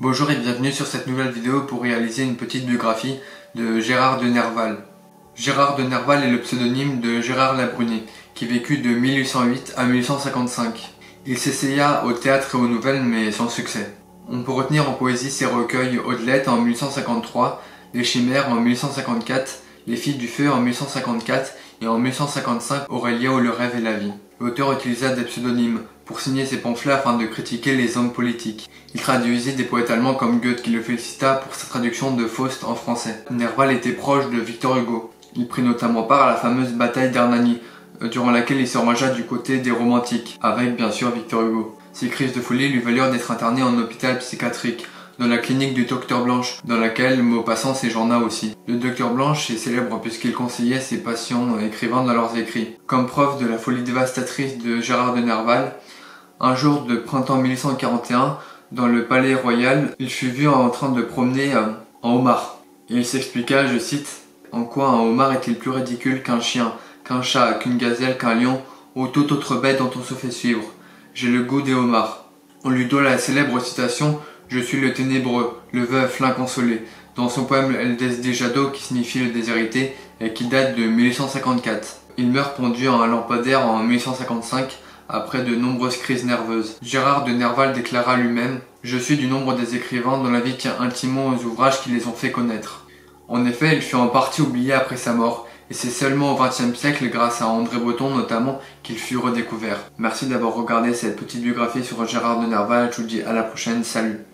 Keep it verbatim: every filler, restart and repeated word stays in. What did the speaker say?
Bonjour et bienvenue sur cette nouvelle vidéo pour réaliser une petite biographie de Gérard de Nerval. Gérard de Nerval est le pseudonyme de Gérard Labrunée, qui vécut de mille huit cent huit à mille huit cent cinquante-cinq. Il s'essaya au théâtre et aux nouvelles mais sans succès. On peut retenir en poésie ses recueils Audelette en mille huit cent cinquante-trois, Les Chimères en mille huit cent cinquante-quatre, Les Filles du Feu en mille huit cent cinquante-quatre et en mille huit cent cinquante-cinq Aurélia ou Le Rêve et la Vie. L'auteur utilisa des pseudonymes pour signer ses pamphlets afin de critiquer les hommes politiques. Il traduisit des poètes allemands comme Goethe qui le félicita pour sa traduction de Faust en français. Nerval était proche de Victor Hugo. Il prit notamment part à la fameuse bataille d'Hernani, durant laquelle il se rangea du côté des romantiques, avec bien sûr Victor Hugo. Ses crises de folie lui valurent d'être interné en hôpital psychiatrique, dans la clinique du Docteur Blanche, dans laquelle, mot passant, séjourna aussi. Le Docteur Blanche est célèbre puisqu'il conseillait ses patients écrivains dans leurs écrits. Comme preuve de la folie dévastatrice de Gérard de Nerval, un jour de printemps mille huit cent quarante et un, dans le palais royal, il fut vu en train de promener euh, en homard. Et il s'expliqua, je cite, « En quoi un homard est-il plus ridicule qu'un chien, qu'un chat, qu'une gazelle, qu'un lion, ou toute autre bête dont on se fait suivre? J'ai le goût des homards. » On lui doit la célèbre citation « Je suis le ténébreux, le veuf, l'inconsolé » dans son poème El Desdé Jadot qui signifie le déshérité et qui date de mille huit cent cinquante-quatre. Il meurt pendu à un lampadaire en mille huit cent cinquante-cinq après de nombreuses crises nerveuses. Gérard de Nerval déclara lui-même « Je suis du nombre des écrivains dont la vie tient intimement aux ouvrages qui les ont fait connaître ». En effet, il fut en partie oublié après sa mort, et c'est seulement au vingtième siècle, grâce à André Breton notamment, qu'il fut redécouvert. Merci d'avoir regardé cette petite biographie sur Gérard de Nerval, je vous dis à la prochaine, salut.